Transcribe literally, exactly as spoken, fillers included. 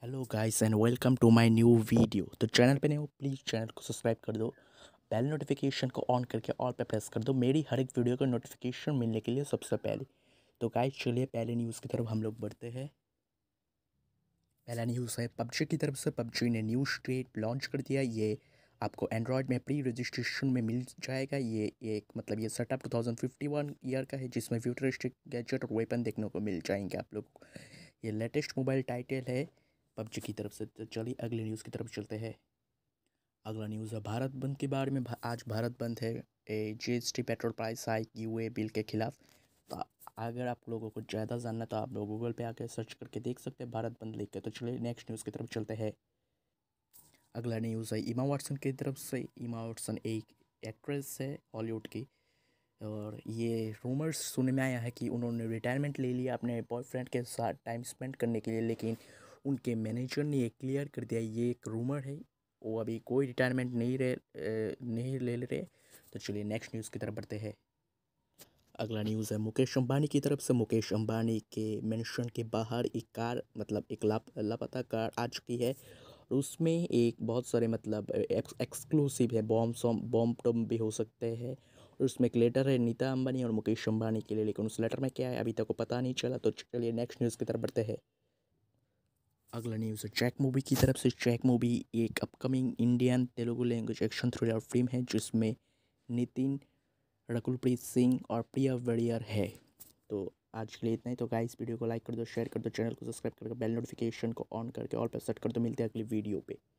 Hello guys and welcome to my new video. तो channel पे नए हो प्लीज़ चैनल को सब्सक्राइब कर दो, बेल नोटिफिकेशन को ऑन करके ऑल पे प्रेस कर दो मेरी हर एक वीडियो का नोटिफिकेशन मिलने के लिए सबसे पहले। तो गाइस चलिए पहले न्यूज़ की तरफ हम लोग बढ़ते हैं। पहला न्यूज़ है पबजी की तरफ से। पबजी ने न्यू स्टेट लॉन्च कर दिया। ये आपको एंड्रॉयड में प्री रजिस्ट्रेशन में मिल जाएगा। ये एक मतलब ये setup two thousand fifty one year का है, जिसमें फ्यूचरिस्टिक गैजेट और वेपन देखने को मिल जाएंगे आप लोग को। ये लेटेस्ट मोबाइल टाइटल है पबजी की तरफ से। तो चलिए अगले न्यूज़ की तरफ चलते हैं। अगला न्यूज़ है भारत बंद के बारे में। भा- आज भारत बंद है। जीएसटी पेट्रोल प्राइस हाइक यूए बिल के खिलाफ। तो अगर आप लोगों को ज़्यादा जानना तो आप लोग गूगल पे आके सर्च करके देख सकते हैं भारत बंद लिख के। तो चलिए नेक्स्ट न्यूज़ की तरफ चलते हैं। अगला न्यूज़ है इमा वाटसन की तरफ से। इमा वाटसन एक एक्ट्रेस है हॉलीवुड की, और ये रूमर्स सुनने में आया है कि उन्होंने रिटायरमेंट ले लिया अपने बॉयफ्रेंड के साथ टाइम स्पेंड करने के लिए, लेकिन उनके मैनेजर ने ये क्लियर कर दिया ये एक रूमर है। वो अभी कोई रिटायरमेंट नहीं रहे अ, नहीं ले ले रहे। तो चलिए नेक्स्ट न्यूज़ की तरफ बढ़ते हैं। अगला न्यूज़ है मुकेश अंबानी की तरफ से। मुकेश अंबानी के मेंशन के बाहर एक कार मतलब एक लाप लापता कार आ चुकी है, और उसमें एक बहुत सारे मतलब एक्स एक्सक्लूसिव है, बॉम्ब सॉम बॉम्ब टॉम भी हो सकते हैं। और उसमें एक लेटर है नीता अंबानी और मुकेश अंबानी के लिए, लेकिन उस लेटर में क्या है अभी तक को पता नहीं चला। तो चलिए नेक्स्ट न्यूज़ की तरफ बढ़ते हैं। अगला न्यूज़ है चैक मूवी की तरफ से। चैक मूवी एक upcoming Indian Telugu language action thriller film है, जिसमें नितिन रकुलप्रीत सिंह और प्रिया वड़ियर है। तो आज के लिए इतना ही। तो गाइस वीडियो को लाइक कर दो, शेयर कर दो, चैनल को सब्सक्राइब करके बेल नोटिफिकेशन को ऑन करके ऑल पर सेट कर दो। मिलते हैं अगली वीडियो पे।